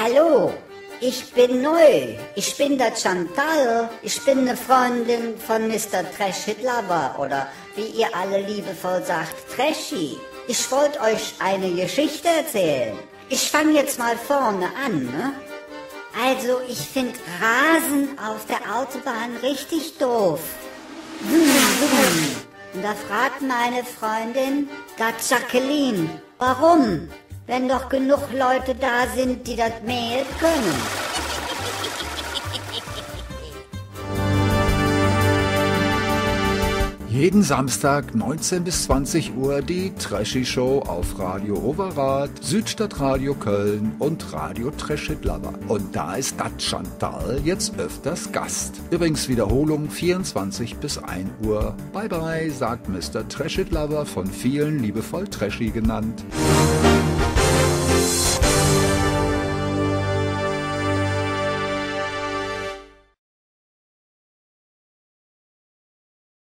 Hallo, ich bin neu. Ich bin der Chantal. Ich bin eine Freundin von Mr. Trashit Lover oder wie ihr alle liebevoll sagt, Trashy. Ich wollte euch eine Geschichte erzählen. Ich fange jetzt mal vorne an, ne? Also, ich finde Rasen auf der Autobahn richtig doof. Und da fragt meine Freundin, da Jacqueline, warum? Wenn doch genug Leute da sind, die das mähen können. Jeden Samstag 19 bis 20 Uhr die Trashy Show auf Radio Overath, Südstadtradio Köln und Radio Trashit Lover. Und da ist dat Chantal jetzt öfters Gast. Übrigens Wiederholung 24 bis 1 Uhr. Bye bye, sagt Mr. Trashit Lover, von vielen liebevoll Trashy genannt.